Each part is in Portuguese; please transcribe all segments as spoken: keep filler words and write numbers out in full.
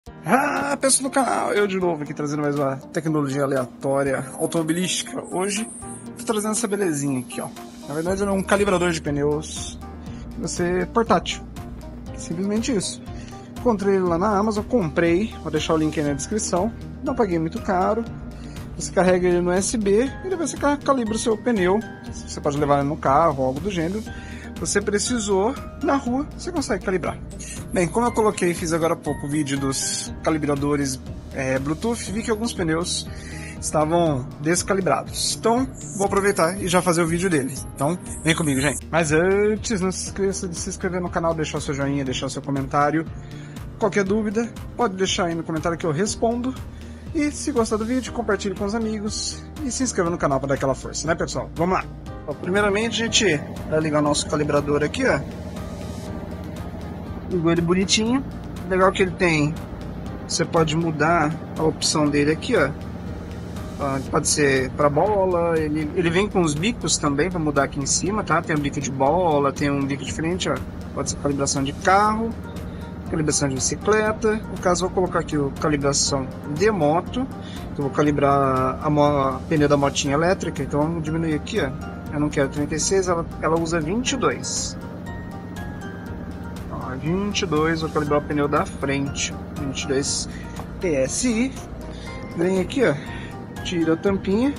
Ah, pessoal do canal, eu de novo aqui trazendo mais uma tecnologia aleatória automobilística. Hoje tô trazendo essa belezinha aqui, ó. Na verdade é um calibrador de pneus, você portátil, simplesmente isso. Encontrei ele lá na Amazon, comprei, vou deixar o link aí na descrição. Não paguei muito caro. Você carrega ele no U S B e depois você calibra o seu pneu. Você pode levar ele no carro ou algo do gênero. Você precisou, na rua, você consegue calibrar. Bem, como eu coloquei, fiz agora há pouco o vídeo dos calibradores é, Bluetooth, vi que alguns pneus estavam descalibrados. Então, vou aproveitar e já fazer o vídeo dele. Então, vem comigo, gente. Mas antes, não se esqueça de se inscrever no canal, deixar o seu joinha, deixar o seu comentário. Qualquer dúvida, pode deixar aí no comentário que eu respondo. E se gostar do vídeo, compartilhe com os amigos e se inscreva no canal para dar aquela força, né, pessoal? Vamos lá! Ó, primeiramente, a gente vai ligar o nosso calibrador aqui, ó. Ligou ele bonitinho. Legal que ele tem, você pode mudar a opção dele aqui, ó. ó pode ser para bola, ele, ele vem com os bicos também para mudar aqui em cima, tá? Tem um bico de bola, tem um bico diferente, ó. Pode ser calibração de carro, calibração de bicicleta. No caso, vou colocar aqui o calibração de moto. Eu vou calibrar a, a pneu da motinha elétrica, então vamos diminuir aqui, ó. Eu não quero trinta e seis, ela, ela usa vinte e dois. Ó, vinte e dois, vou calibrar o pneu da frente. vinte e dois P S I. Vem aqui, ó. Tira a tampinha.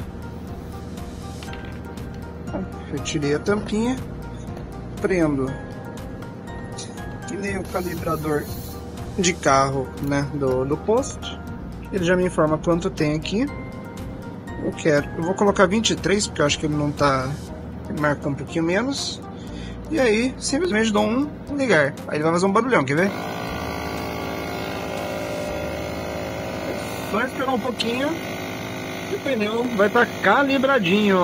Eu tirei a tampinha. Prendo. Que nem o calibrador de carro, né, do, do posto. Ele já me informa quanto tem aqui. Eu quero, eu vou colocar vinte e três porque eu acho que ele não tá, ele marcou um pouquinho menos. E aí simplesmente dou um ligar. Aí ele vai fazer um barulhão, quer ver? Só esperar um pouquinho e o pneu vai estar calibradinho.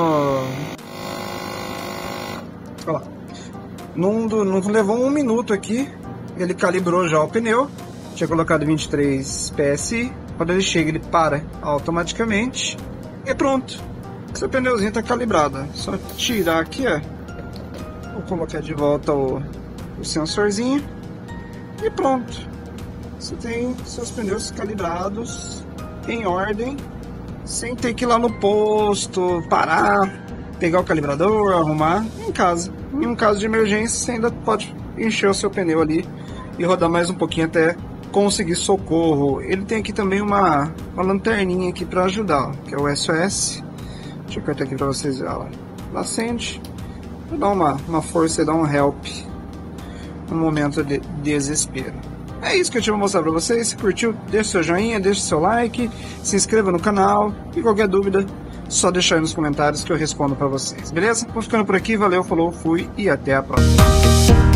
Olha lá. Não, não levou um minuto aqui, ele calibrou já o pneu. Tinha colocado vinte e três P S I. Quando ele chega, ele para automaticamente e pronto. Seu pneuzinho está calibrado. Só tirar aqui, ó. Vou colocar de volta o, o sensorzinho e pronto. Você tem seus pneus calibrados em ordem, sem ter que ir lá no posto, parar, pegar o calibrador, arrumar em casa. Em um caso de emergência, você ainda pode encher o seu pneu ali e rodar mais um pouquinho até conseguir socorro. Ele tem aqui também uma, uma lanterninha aqui para ajudar, ó, que é o S O S. Deixa eu apertar aqui para vocês verem. Ela acende, dá uma, uma força e dá um help no momento de desespero. É isso que eu tinha pra mostrar para vocês. Se curtiu, deixa seu joinha, deixa seu like, se inscreva no canal e qualquer dúvida, só deixar aí nos comentários que eu respondo para vocês, beleza? Vou ficando por aqui, valeu, falou, fui e até a próxima.